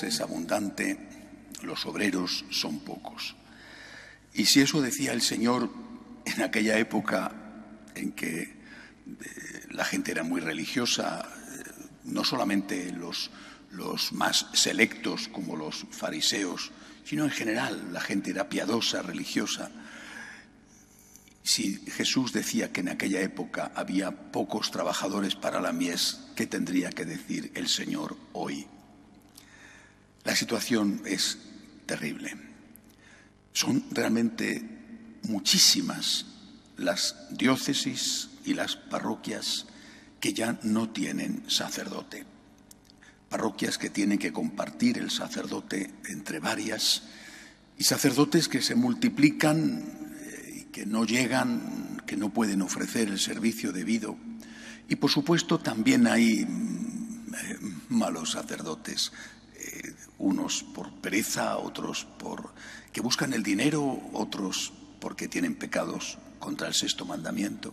es abundante, los obreros son pocos. Y si eso decía el Señor en aquella época en que la gente era muy religiosa, no solamente los más selectos como los fariseos, sino en general la gente era piadosa, religiosa. Si Jesús decía que en aquella época había pocos trabajadores para la mies, ¿qué tendría que decir el Señor hoy? La situación es terrible. Son realmente muchísimas las diócesis y las parroquias que ya no tienen sacerdote. Parroquias que tienen que compartir el sacerdote entre varias y sacerdotes que se multiplican y que no llegan, que no pueden ofrecer el servicio debido. Y por supuesto también hay malos sacerdotes, unos por pereza, otros que buscan el dinero, otros porque tienen pecados contra el sexto mandamiento.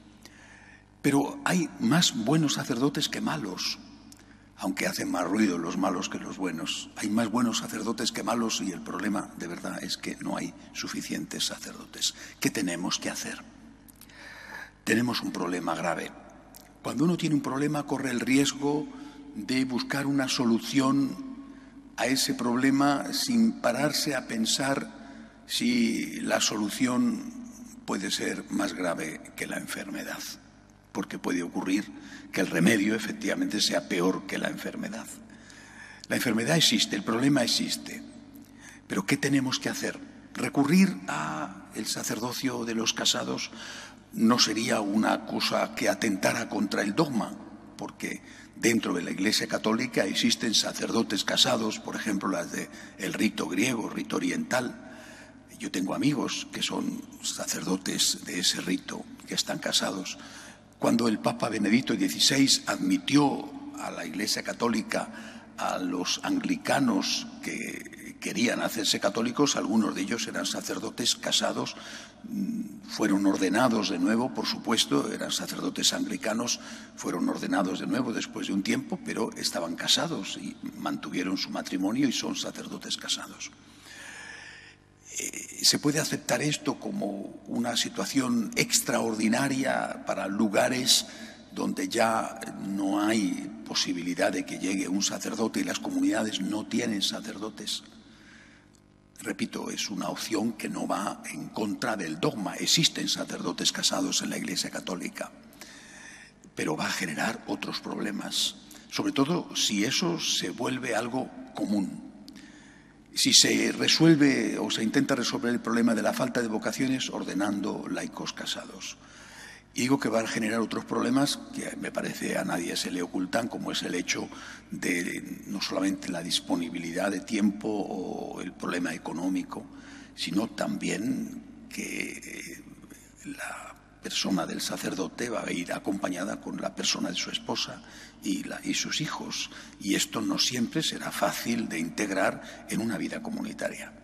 Pero hay más buenos sacerdotes que malos, aunque hacen más ruido los malos que los buenos. Hay más buenos sacerdotes que malos y el problema de verdad es que no hay suficientes sacerdotes. ¿Qué tenemos que hacer? Tenemos un problema grave. Cuando uno tiene un problema corre el riesgo de buscar una solución a ese problema sin pararse a pensar si la solución puede ser más grave que la enfermedad, porque puede ocurrir que el remedio efectivamente sea peor que la enfermedad. La enfermedad existe, el problema existe, pero ¿qué tenemos que hacer? Recurrir al sacerdocio de los casados no sería una cosa que atentara contra el dogma, porque dentro de la Iglesia Católica existen sacerdotes casados, por ejemplo, las del rito griego, rito oriental. Yo tengo amigos que son sacerdotes de ese rito, que están casados. Cuando el Papa Benedicto XVI admitió a la Iglesia Católica a los anglicanos que querían hacerse católicos, algunos de ellos eran sacerdotes casados, fueron ordenados de nuevo, por supuesto, eran sacerdotes anglicanos, fueron ordenados de nuevo después de un tiempo, pero estaban casados y mantuvieron su matrimonio y son sacerdotes casados. ¿Se puede aceptar esto como una situación extraordinaria para lugares donde ya no hay posibilidad de que llegue un sacerdote y las comunidades no tienen sacerdotes? Repito, es una opción que no va en contra del dogma. Existen sacerdotes casados en la Iglesia Católica, pero va a generar otros problemas, sobre todo si eso se vuelve algo común. Si se resuelve o se intenta resolver el problema de la falta de vocaciones ordenando laicos casados. Y digo que va a generar otros problemas que me parece a nadie se le ocultan, como es el hecho de no solamente la disponibilidad de tiempo o el problema económico, sino también que la persona del sacerdote va a ir acompañada con la persona de su esposa y sus hijos. Y esto no siempre será fácil de integrar en una vida comunitaria.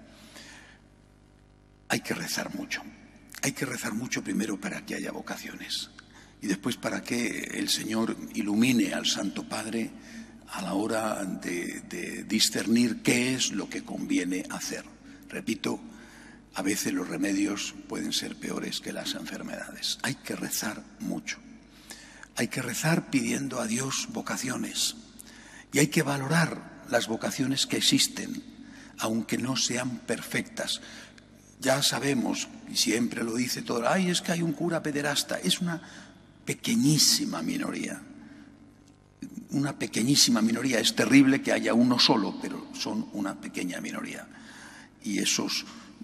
Hay que rezar mucho. Hay que rezar mucho primero para que haya vocaciones y después para que el Señor ilumine al Santo Padre a la hora de discernir qué es lo que conviene hacer. Repito, a veces los remedios pueden ser peores que las enfermedades. Hay que rezar mucho. Hay que rezar pidiendo a Dios vocaciones y hay que valorar las vocaciones que existen, aunque no sean perfectas. Ya sabemos, y siempre lo dice todo, ¡ay, es que hay un cura pederasta! Es una pequeñísima minoría. Una pequeñísima minoría. Es terrible que haya uno solo, pero son una pequeña minoría. Y esos,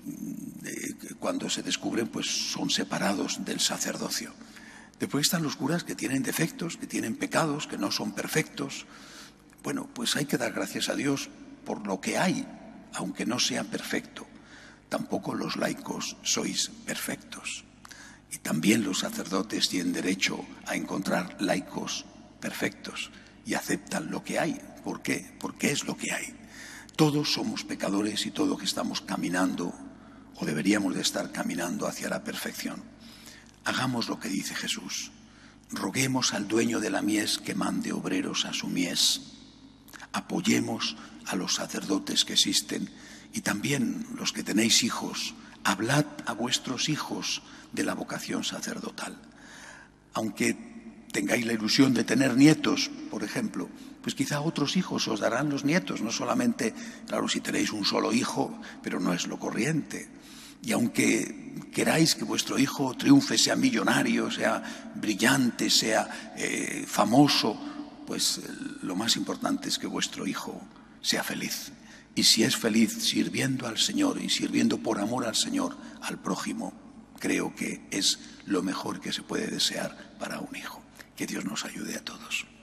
cuando se descubren, pues son separados del sacerdocio. Después están los curas que tienen defectos, que tienen pecados, que no son perfectos. Bueno, pues hay que dar gracias a Dios por lo que hay, aunque no sea perfecto. Tampoco los laicos sois perfectos. Y también los sacerdotes tienen derecho a encontrar laicos perfectos y aceptan lo que hay. ¿Por qué? Porque es lo que hay. Todos somos pecadores y todos que estamos caminando, o deberíamos de estar caminando hacia la perfección. Hagamos lo que dice Jesús. Roguemos al dueño de la mies que mande obreros a su mies. apoyemos a los sacerdotes que existen y también los que tenéis hijos, hablad a vuestros hijos de la vocación sacerdotal. Aunque tengáis la ilusión de tener nietos, por ejemplo, pues quizá otros hijos os darán los nietos, no solamente, claro, si tenéis un solo hijo, pero no es lo corriente. Y aunque queráis que vuestro hijo triunfe, sea millonario, sea brillante, sea famoso, pues lo más importante es que vuestro hijo sea feliz. Y si es feliz sirviendo al Señor y sirviendo por amor al Señor, al prójimo, creo que es lo mejor que se puede desear para un hijo. Que Dios nos ayude a todos.